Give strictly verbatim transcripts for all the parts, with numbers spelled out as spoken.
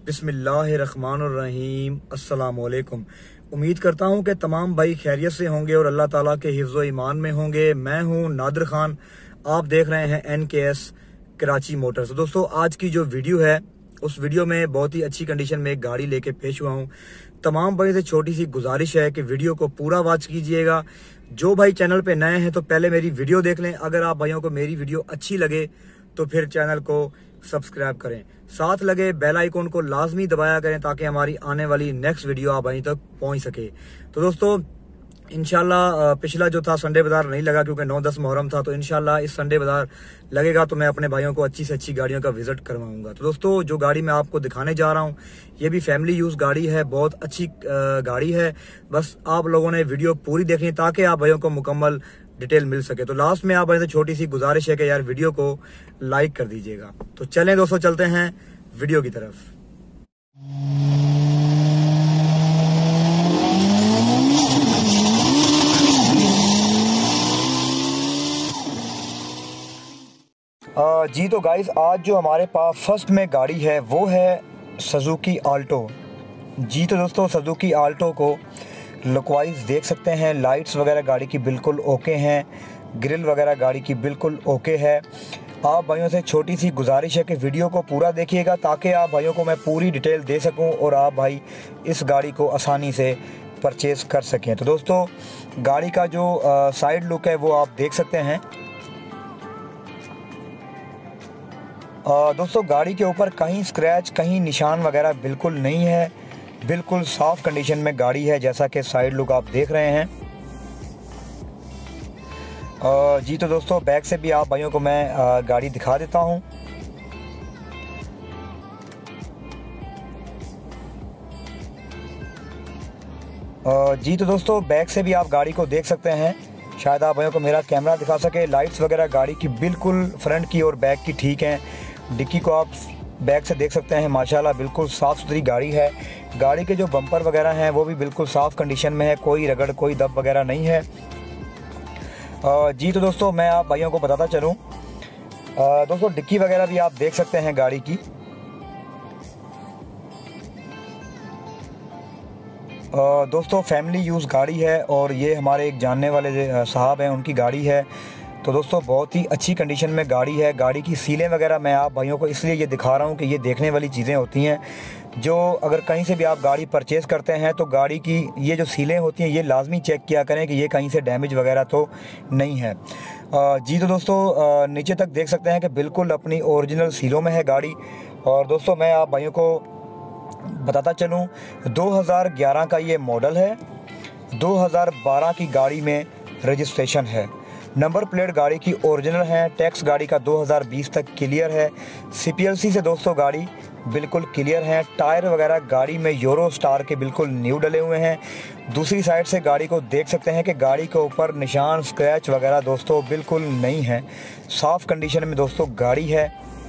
बिस्मिल्लाहिर्रहमानिर्रहीम। अस्सलाम वालेकुम। उम्मीद करता हूँ कि तमाम भाई खैरियत से होंगे और अल्लाह ताला के हिफ्ज़ व ईमान में होंगे। मैं हूँ नादिर खान, आप देख रहे हैं एन के एस कराची मोटर्स। तो दोस्तों, आज की जो वीडियो है उस वीडियो में बहुत ही अच्छी कंडीशन में एक गाड़ी लेके पेश हुआ हूँ। तमाम भाई से छोटी सी गुजारिश है कि वीडियो को पूरा वॉच कीजिएगा। जो भाई चैनल पे नए हैं तो पहले मेरी वीडियो देख लें। अगर आप भाइयों को मेरी वीडियो अच्छी लगे तो फिर चैनल को सब्सक्राइब करें, साथ लगे बेल आइकन को लाजमी दबाया करें ताकि हमारी आने वाली नेक्स्ट वीडियो आप भाई तक पहुंच सके। तो दोस्तों, इंशाल्लाह पिछला जो था संडे बाजार नहीं लगा क्योंकि नौ दस मुहर्रम था, तो इंशाल्लाह इस संडे बाजार लगेगा तो मैं अपने भाइयों को अच्छी से अच्छी गाड़ियों का विजिट करवाऊंगा। तो दोस्तों, जो गाड़ी मैं आपको दिखाने जा रहा हूं ये भी फैमिली यूज गाड़ी है, बहुत अच्छी गाड़ी है। बस आप लोगों ने वीडियो पूरी देखनी ताकि आप भाइयों को मुकम्मल डिटेल मिल सके। तो लास्ट में आप भाई से छोटी सी गुजारिश है कि यार वीडियो को लाइक कर दीजिएगा। तो चलें दोस्तों, चलते हैं वीडियो की तरफ। आ, जी तो गाइस, आज जो हमारे पास फर्स्ट में गाड़ी है वो है सुजुकी आल्टो। जी तो दोस्तों, सुजुकी आल्टो को लुक वाइज देख सकते हैं, लाइट्स वगैरह गाड़ी की बिल्कुल ओके हैं, ग्रिल वगैरह गाड़ी की बिल्कुल ओके है। आप भाइयों से छोटी सी गुजारिश है कि वीडियो को पूरा देखिएगा ताकि आप भाइयों को मैं पूरी डिटेल दे सकूं और आप भाई इस गाड़ी को आसानी से परचेज़ कर सकें। तो दोस्तों, गाड़ी का जो आ, साइड लुक है वो आप देख सकते हैं। आ, दोस्तों, गाड़ी के ऊपर कहीं स्क्रैच कहीं निशान वगैरह बिल्कुल नहीं है, बिल्कुल साफ़ कंडीशन में गाड़ी है जैसा कि साइड लुक आप देख रहे हैं। आ, जी तो दोस्तों, बैक से भी आप भाइयों को मैं आ, गाड़ी दिखा देता हूं। आ, जी तो दोस्तों, बैक से भी आप गाड़ी को देख सकते हैं। शायद आप भाइयों को मेरा कैमरा दिखा सके। लाइट्स वगैरह गाड़ी की बिल्कुल फ्रंट की और बैक की ठीक हैं। डिक्की को आप बैक से देख सकते हैं, माशाल्लाह बिल्कुल साफ़ सुथरी गाड़ी है। गाड़ी के जो बम्पर वगैरह हैं वो भी बिल्कुल साफ़ कंडीशन में है, कोई रगड़ कोई दब वगैरह नहीं है। जी तो दोस्तों, मैं आप भाइयों को बताता चलूँ, दोस्तों डिक्की वगैरह भी आप देख सकते हैं गाड़ी की। दोस्तों, फैमिली यूज़ गाड़ी है और ये हमारे एक जानने वाले साहब हैं, उनकी गाड़ी है। तो दोस्तों, बहुत ही अच्छी कंडीशन में गाड़ी है। गाड़ी की सीलें वगैरह मैं आप भाइयों को इसलिए ये दिखा रहा हूँ कि ये देखने वाली चीज़ें होती हैं जो अगर कहीं से भी आप गाड़ी परचेज़ करते हैं तो गाड़ी की ये जो सीलें होती हैं ये लाजमी चेक किया करें कि ये कहीं से डैमेज वगैरह तो नहीं है। जी तो दोस्तों, नीचे तक देख सकते हैं कि बिल्कुल अपनी ओरिजिनल सीलों में है गाड़ी। और दोस्तों, मैं आप भाइयों को बताता चलूँ, दो हज़ार ग्यारह का ये मॉडल है, दो हज़ार बारह की गाड़ी में रजिस्ट्रेशन है। नंबर प्लेट गाड़ी की ओरिजिनल है। टैक्स गाड़ी का दो हज़ार बीस तक क्लियर है। सीपीएलसी से दोस्तों गाड़ी बिल्कुल क्लियर है। टायर वगैरह गाड़ी में यूरो स्टार के बिल्कुल न्यू डले हुए हैं। दूसरी साइड से गाड़ी को देख सकते हैं कि गाड़ी के ऊपर निशान स्क्रैच वगैरह दोस्तों बिल्कुल नहीं है, साफ़ कंडीशन में दोस्तों गाड़ी है।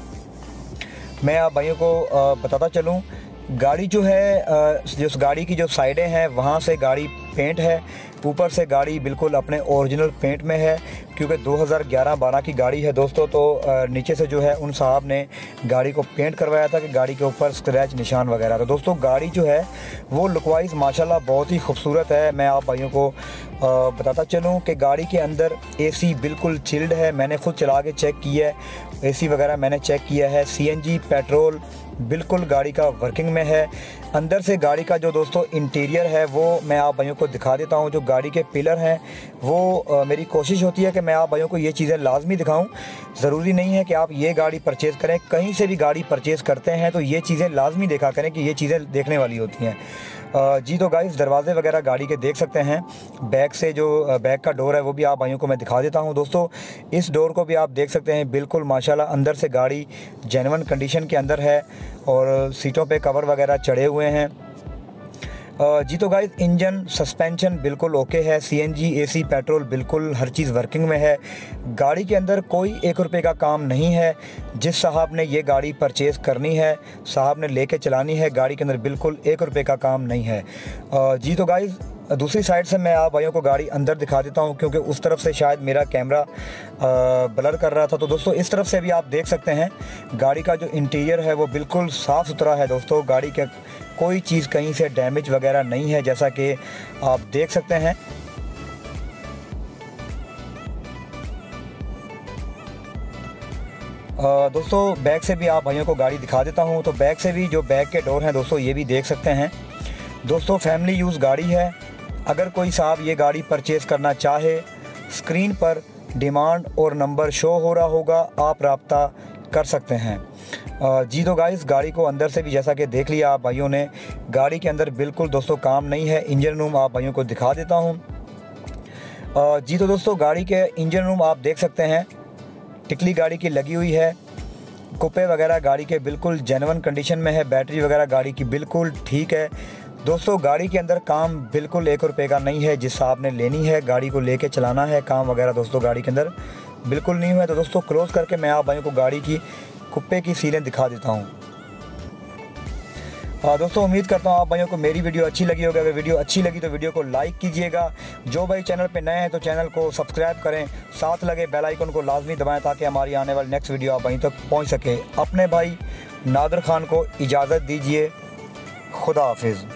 मैं आप भाइयों को बताता चलूँ, गाड़ी जो है जिस गाड़ी की जो साइडें हैं वहाँ से गाड़ी पेंट है, ऊपर से गाड़ी बिल्कुल अपने ओरिजिनल पेंट में है क्योंकि दो हज़ार ग्यारह बारह की गाड़ी है दोस्तों। तो नीचे से जो है उन साहब ने गाड़ी को पेंट करवाया था कि गाड़ी के ऊपर स्क्रैच निशान वगैरह। तो दोस्तों, गाड़ी जो है वो लुकवाइज माशाल्लाह बहुत ही खूबसूरत है। मैं आप भाइयों को बताता चलूँ कि गाड़ी के अंदर एसी बिल्कुल चिल्ड है, मैंने खुद चला के चेक किया है, एसी वगैरह मैंने चेक किया है। सीएनजी पेट्रोल बिल्कुल गाड़ी का वर्किंग में है। अंदर से गाड़ी का जो दोस्तों इंटीरियर है वो मैं आप भाइयों को दिखा देता हूँ। जो गाड़ी के पिलर हैं वो आ, मेरी कोशिश होती है कि मैं आप भाइयों को ये चीज़ें लाजमी दिखाऊं। ज़रूरी नहीं है कि आप ये गाड़ी परचेज़ करें, कहीं से भी गाड़ी परचेज़ करते हैं तो ये चीज़ें लाजमी देखा करें कि ये चीज़ें देखने वाली होती हैं। जी तो गाइस, दरवाजे वगैरह गाड़ी के देख सकते हैं। बैक से जो बैक का डोर है वो भी आप भाइयों को मैं दिखा देता हूं। दोस्तों, इस डोर को भी आप देख सकते हैं, बिल्कुल माशाल्लाह अंदर से गाड़ी जेन्युइन कंडीशन के अंदर है और सीटों पे कवर वगैरह चढ़े हुए हैं। जी तो गाइस, इंजन सस्पेंशन बिल्कुल ओके है। सीएनजी एसी पेट्रोल बिल्कुल हर चीज़ वर्किंग में है। गाड़ी के अंदर कोई एक रुपये का काम नहीं है। जिस साहब ने ये गाड़ी परचेज़ करनी है, साहब ने लेके चलानी है, गाड़ी के अंदर बिल्कुल एक रुपये का काम नहीं है। जी तो गाइस, दूसरी साइड से मैं आप भाइयों को गाड़ी अंदर दिखा देता हूं, क्योंकि उस तरफ से शायद मेरा कैमरा ब्लर कर रहा था। तो दोस्तों इस तरफ से भी आप देख सकते हैं गाड़ी का जो इंटीरियर है वो बिल्कुल साफ़ सुथरा है। दोस्तों गाड़ी के कोई चीज़ कहीं से डैमेज वगैरह नहीं है, जैसा कि आप देख सकते हैं। आ, दोस्तों बैक से भी आप भाइयों को गाड़ी दिखा देता हूं। तो बैक से भी जो बैक के डोर हैं दोस्तों ये भी देख सकते हैं। दोस्तों फैमिली यूज़ गाड़ी है। अगर कोई साहब ये गाड़ी परचेज़ करना चाहे, स्क्रीन पर डिमांड और नंबर शो हो रहा होगा, आप रब्ता कर सकते हैं। जी तो गाइस गाड़ी को अंदर से भी जैसा कि देख लिया आप भाइयों ने, गाड़ी के अंदर बिल्कुल दोस्तों काम नहीं है। इंजन रूम आप भाइयों को दिखा देता हूँ। जी तो दोस्तों गाड़ी के इंजन रूम आप देख सकते हैं, टिकली गाड़ी की लगी हुई है। कुप्पे वगैरह गाड़ी के बिल्कुल जेन्युइन कंडीशन में है। बैटरी वगैरह गाड़ी की बिल्कुल ठीक है। दोस्तों गाड़ी के अंदर काम बिल्कुल एक रुपये का नहीं है। जिस आपने लेनी है गाड़ी को लेके चलाना है, काम वगैरह दोस्तों गाड़ी के अंदर बिल्कुल नहीं हुआ। तो दोस्तों क्लोज़ करके मैं आप भाइयों को गाड़ी की कुप्पे की सीलें दिखा देता हूँ। हाँ दोस्तों उम्मीद करता हूँ आप भाइयों को मेरी वीडियो अच्छी लगी होगी। अगर वीडियो अच्छी लगी तो वीडियो को लाइक कीजिएगा। जो भाई चैनल पे नए हैं तो चैनल को सब्सक्राइब करें, साथ लगे बेल आइकन को लाजमी दबाएं ताकि हमारी आने वाली नेक्स्ट वीडियो आप वहीं तक पहुँच सके। अपने भाई नादर खान को इजाज़त दीजिए। खुदा हाफिज़।